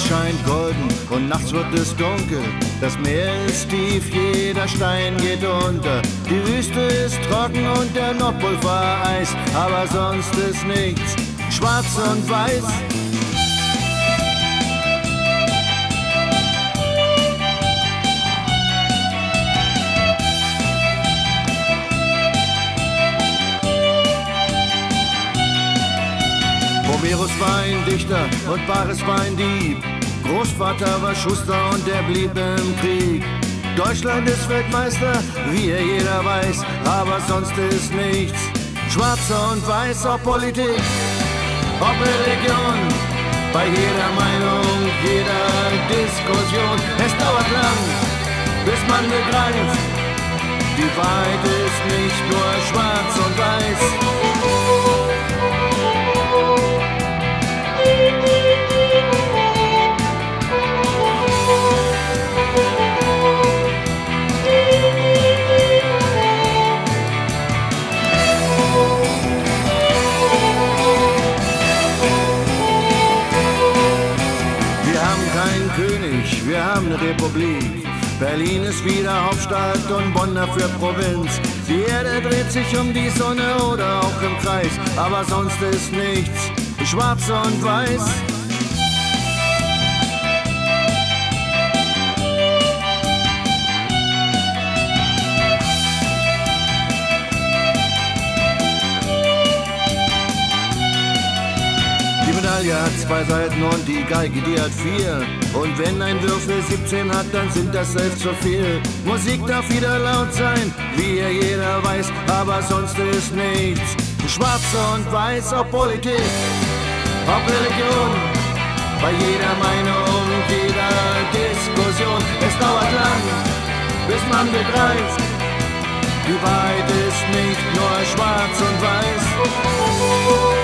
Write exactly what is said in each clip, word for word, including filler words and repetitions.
scheint golden und nachts wird es dunkel. Das Meer ist tief, jeder Stein geht unter. Die Wüste ist trocken und der Nordpol vereist, aber sonst ist nichts, schwarz und weiß. Homerus war ein Dichter und Paris war ein Dieb. Großvater war Schuster und er blieb im Krieg. Deutschland ist Weltmeister, wie er jeder weiß, aber sonst ist nichts. Schwarz und weiß, ob Politik, ob Religion, bei jeder Meinung, jeder Diskussion. Es dauert lang, bis man begreift, die Wahrheit ist nicht nur schwarz und weiß. König, wir haben eine Republik. Berlin ist wieder Hauptstadt und Bonn dafür Provinz. Die Erde dreht sich um die Sonne oder auch im Kreis, aber sonst ist nichts schwarz und weiß. Die Medaille hat zwei Seiten und die Geige, die hat vier. Und wenn ein Würfel siebzehn hat, dann sind das elf zu viel. Musik darf wieder laut sein, wie ja jeder weiß, aber sonst ist nichts schwarz und weiß. Ob Politik, ob Religion, bei jeder Meinung, jeder Diskussion. Es dauert lang, bis man begreift, die Wahrheit ist nicht nur schwarz und weiß.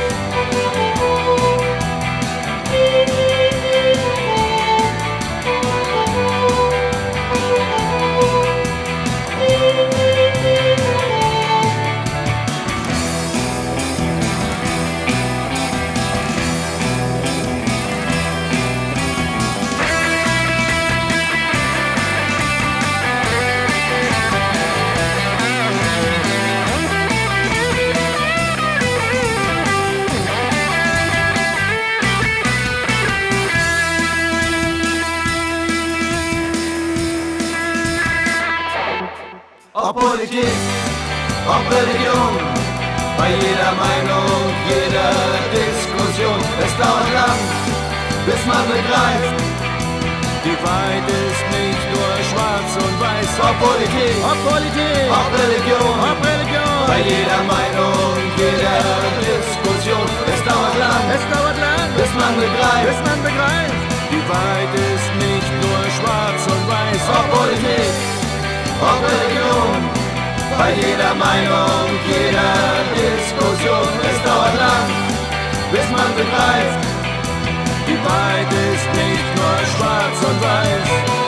Ob Politik, ob Religion, bei jeder Meinung, jeder Diskussion. Es dauert lang, bis man begreift, die Wahrheit ist nicht nur schwarz und weiß. Ob Politik, ob Politik, ob Religion, ob Religion, bei jeder Meinung, jeder Diskussion. Es dauert lang, es dauert lang, bis man begreift, bis man begreift, die Wahrheit ist nicht nur schwarz und weiß. Ob Politik, ob Religion, bei jeder Meinung, jeder Diskussion. Es dauert lang, bis man begreift, die Wahrheit ist nicht nur schwarz und weiß.